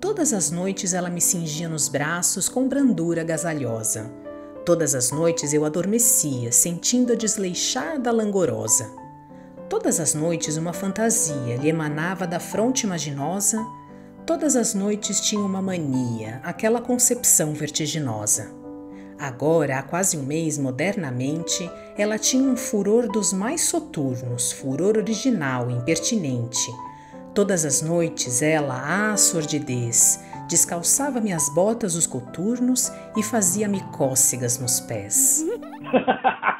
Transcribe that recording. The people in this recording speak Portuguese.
Todas as noites ela me cingia nos braços com brandura agasalhosa. Todas as noites eu adormecia, sentindo a desleixada langorosa. Todas as noites uma fantasia lhe emanava da fronte imaginosa. Todas as noites tinha uma mania, aquela concepção vertiginosa. Agora, há quase um mês, modernamente, ela tinha um furor dos mais soturnos, furor original, impertinente. Todas as noites ela, sordidez, descalçava minhas botas os coturnos e fazia-me cócegas nos pés.